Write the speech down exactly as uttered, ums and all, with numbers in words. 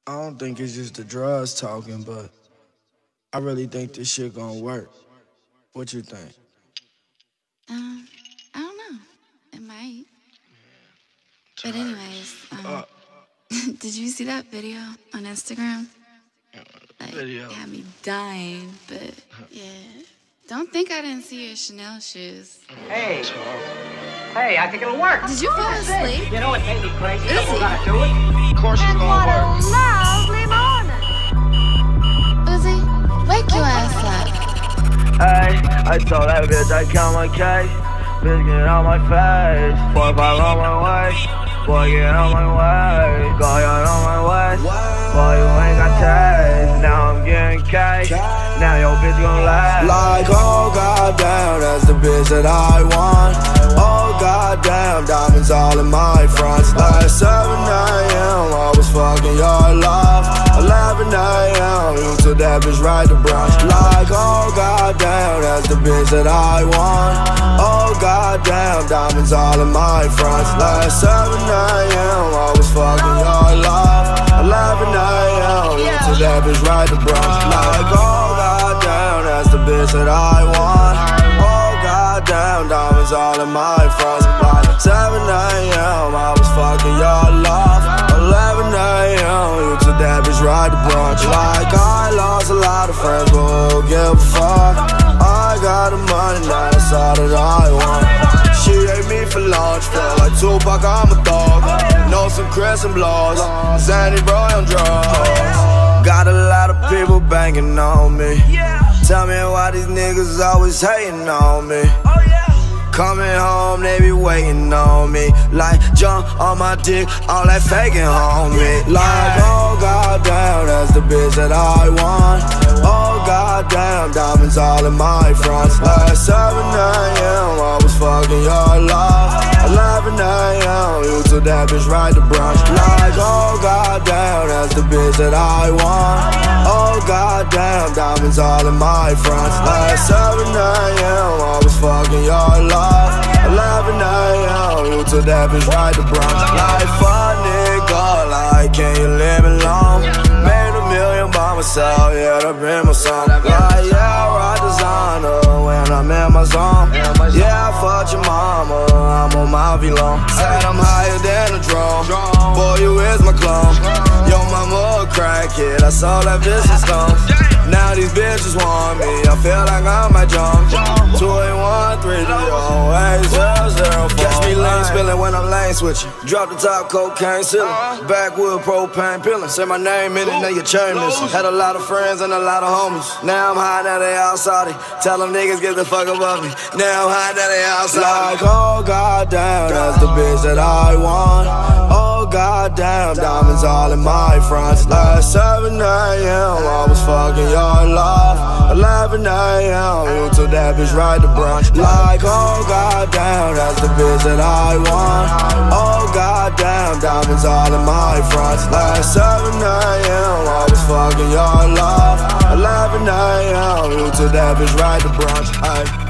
I don't think it's just the drugs talking, but I really think this shit gonna work. What you think? Um, I don't know. It might. But anyways, um, uh, did you see that video on Instagram? Like, video. It had me dying, but yeah. Don't think I didn't see your Chanel shoes. Hey. Hey, I think it'll work. Did you fall asleep? You know what made me crazy? Is We're he? gonna do it. Of course it's gonna work. Lovely morning. Uzi, wake your ass up. Hey, I told that bitch I count my cash. Bitch, get on my face. Four, five on my way. Boy, get on my way. Go out on my way. Boy, you ain't got taste. Now I'm getting cash. Now your bitch gon' lie. Like, oh goddamn, that's the bitch that I want. Oh goddamn, diamonds all in my fronts. Like seven A M, I was fucking your love. eleven A M, you took that bitch right to brunch. Like, oh goddamn, that's the bitch that I want. Oh goddamn, diamonds all in my fronts. Like seven A M, I was fucking your love. eleven A M, you took that bitch right to brunch. Like, oh goddamn, that's the bitch that I want. Oh goddamn, diamonds all in my fronts. Like seven A M, I was fucking your love. eleven A M, you took that bitch right to brunch. Like, I lost a lot of friends, but who give a fuck? I got the money, now that's all that I want. She ate me for lunch, feel like Tupac, I'm a dog. Know some Chris and blows, Zanny bro on drugs. Got a lot of people banging on me. Tell me why these niggas always hating on me. Coming home, they be waiting on me. Like, jump on my dick, all that faking on me. Like, oh goddamn, that's the bitch that I want. Oh goddamn, diamonds all in my fronts. Like seven A M, I was fucking your love. eleven A M, you took that bitch right to brunch. Like, oh goddamn, that's the bitch that I want. Oh goddamn, diamonds all in my fronts. Like seven A M, I was fucking your love. eleven A M, you took that bitch right to brunch. Like, fuck nigga, like, can you live me long? Made a million by myself, yeah, that been my song. Like, yeah, I ride designer when I'm in my zone. Yeah, I fucked your mama, I'm on my V-Long. Said I'm higher than a drone. Boy, you is my clone. Yo, mama a crackhead, I saw that business stone. Now these bitches want me, I feel like I'm at jump. Two eight one three zero eight zero zero four. Catch me lane spilling when I'm lane switching. Drop the top, cocaine ceiling. Backwood propane peeling. Say my name in it, now your chain missing. Had a lot of friends and a lot of homies. Now I'm high, now they outside. Tell them niggas get the fuck above me. Now I'm high, now they outside. Like, oh goddamn, that's the bitch that I want. Oh goddamn, diamonds all in my fronts. Like seven A M, I was fucking your love. eleven A M, you took that bitch right to brunch. Like, oh goddamn, that's the bitch that I want. Oh goddamn, diamonds all in my fronts. Like seven A M, I was fucking your love. eleven A M, you took that bitch right to brunch. Ay.